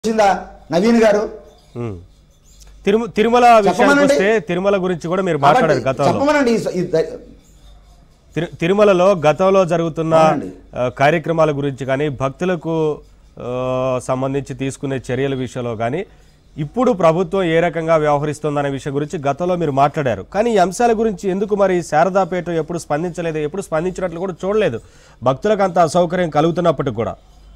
నవీన్ గారు తిరుమల విషయానికి వస్తే తిరుమల గురించి కూడా మీరు మాట్లాడారు గతంలో. తిరుమలలో గతంలో జరుగుతున్న కార్యక్రమాల గురించి కానీ భక్తులకు సంబంధించి తీసుకునే చర్యల విషయంలో కానీ ఇప్పుడు ప్రభుత్వం ఏ రకంగా వ్యవహరిస్తుందనే విషయం గురించి గతంలో మీరు మాట్లాడారు. కానీ ఈ అంశాల గురించి ఎందుకు మరి శారదాపేట ఎప్పుడు స్పందించలేదు, ఎప్పుడు స్పందించినట్లు కూడా చూడలేదు. భక్తులకు అంత అసౌకర్యం కలుగుతున్నప్పటికీ కూడా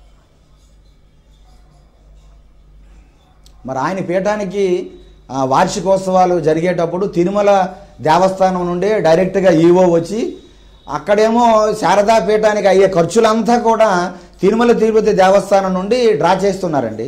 మరి ఆయన పీఠానికి వార్షికోత్సవాలు జరిగేటప్పుడు తిరుమల దేవస్థానం నుండి డైరెక్ట్గా ఈవో వచ్చి అక్కడేమో శారదా పీఠానికి అయ్యే ఖర్చులంతా కూడా తిరుమల తిరుపతి దేవస్థానం నుండి డ్రా చేస్తున్నారండి.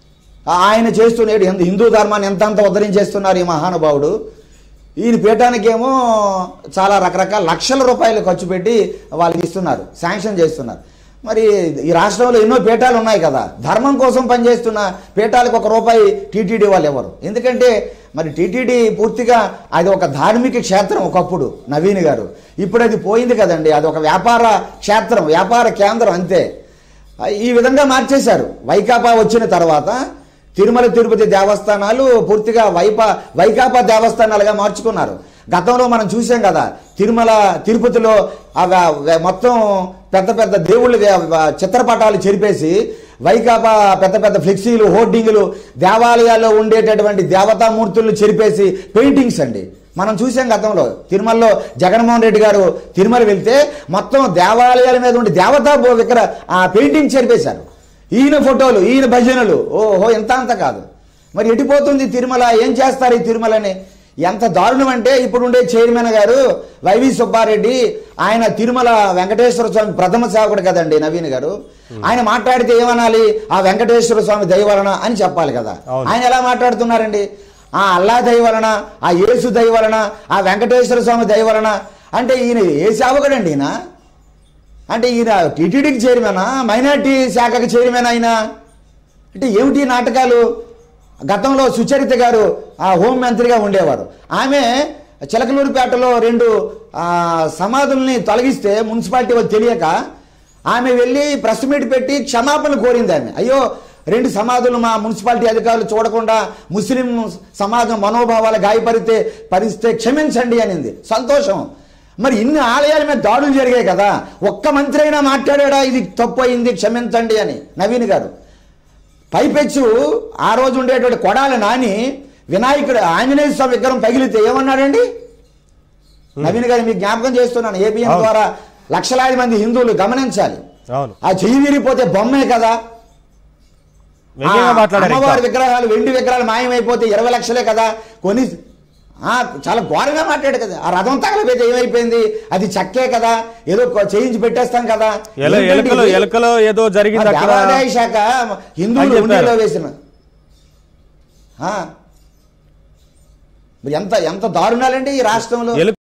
ఆయన చేస్తున్నాడు హిందూ ధర్మాన్ని ఎంతంత ఉద్ధరించేస్తున్నారు ఈ మహానుభావుడు. ఈయన పీఠానికేమో చాలా రకరకాల లక్షల రూపాయలు ఖర్చు పెట్టి వాళ్ళకి ఇస్తున్నారు, శాంక్షన్ చేస్తున్నారు. మరి ఈ రాష్ట్రంలో ఎన్నో పీఠాలు ఉన్నాయి కదా, ధర్మం కోసం పనిచేస్తున్న పీఠాలకు ₹1 టీటీడీ వాళ్ళు ఎవరు? ఎందుకంటే మరి టీటీడీ పూర్తిగా అది ఒక ధార్మిక క్షేత్రం ఒకప్పుడు నవీన్ గారు, ఇప్పుడు అది పోయింది కదండి. అది ఒక వ్యాపార క్షేత్రం, వ్యాపార కేంద్రం అంతే. ఈ విధంగా మార్చేశారు. వైకాపా వచ్చిన తర్వాత తిరుమల తిరుపతి దేవస్థానాలు పూర్తిగా వైకాపా దేవస్థానాలుగా మార్చుకున్నారు. గతంలో మనం చూసాం కదా, తిరుమల తిరుపతిలో మొత్తం పెద్ద పెద్ద దేవుళ్ళ చిత్రపటాలు చెరిపేసి వైకాపా పెద్ద పెద్ద ఫ్లెక్సీలు, హోర్డింగులు, దేవాలయాల్లో ఉండేటటువంటి దేవతామూర్తులను చెరిపేసి పెయింటింగ్స్ అండి మనం చూసాం గతంలో. తిరుమలలో జగన్మోహన్ రెడ్డి గారు తిరుమల వెళ్తే మొత్తం దేవాలయాల మీద ఉండి దేవతా పెయింటింగ్ చెరిపేశారు. ఈయన ఫోటోలు, ఈయన భజనలు, ఓహో ఎంత అంత కాదు. మరి ఎటుపోతుంది తిరుమల? ఏం చేస్తారు ఈ తిరుమలని? ఎంత దారుణం అంటే ఇప్పుడు ఉండే చైర్మన్ గారు వైవి సుబ్బారెడ్డి, ఆయన తిరుమల వెంకటేశ్వర స్వామి ప్రథమ సేవకుడు కదండి నవీన్ గారు. ఆయన మాట్లాడితే ఏమనాలి? ఆ వెంకటేశ్వర స్వామి దయ వలన అని చెప్పాలి కదా. ఆయన ఎలా మాట్లాడుతున్నారండి? ఆ అల్లా దయ వలన, ఆ యేసు దయ వలన, ఆ వెంకటేశ్వర స్వామి దయ వలన అంటే ఈయన ఏ సేవకుడండి ఈయన? అంటే ఈయన టీటీడీకి చైర్మనా, మైనార్టీ శాఖకి చైర్మన్ అయిన? అంటే ఏమిటి నాటకాలు? గతంలో సుచరిత గారు ఆ హోంమంత్రిగా ఉండేవారు. ఆమె చిలకలూరుపేటలో 2 సమాధుల్ని తొలగిస్తే మున్సిపాలిటీ తెలియక ఆమె వెళ్ళి ప్రెస్ మీట్ పెట్టి క్షమాపణ కోరింది. ఆమె అయ్యో 2 సమాధులు మా మున్సిపాలిటీ అధికారులు చూడకుండా ముస్లిం సమాజం మనోభావాలు గాయపరిస్తే క్షమించండి అనింది. సంతోషం. మరి ఇన్ని ఆలయాల మీద దాడులు జరిగాయి కదా, ఒక్క మంత్రి అయినా మాట్లాడా ఇది తప్పు అయింది క్షమించండి అని నవీన్ గారు? పైపెచ్చు ఆ రోజు ఉండేటువంటి కొడాలి నాని వినాయకుడు ఆంజనేయ స్వామి విగ్రహం పగిలితే ఏమన్నాడండి నవీన్ గారు? మీకు జ్ఞాపకం చేస్తున్నాను, ఏబిఎన్ ద్వారా లక్షలాది మంది హిందువులు గమనించాలి. ఆ చెయ్యి విరిగిపోతే బొమ్మే కదా. అమ్మవారి విగ్రహాలు, వెండి విగ్రహాలు మాయమైపోతే 20 లక్షలే కదా. కొన్ని చాలా ఘోరంగా మాట్లాడు కదా. ఆ రథం తగలపోతే ఏమైపోయింది? అది చక్కే కదా, ఏదో చేయించి పెట్టేస్తాం కదా. ఏదో జరిగింది. దేవాదాయ శాఖ హిందువులు ఉండిలో వేసిన ఎంత దారుణాలండి ఈ రాష్ట్రంలో.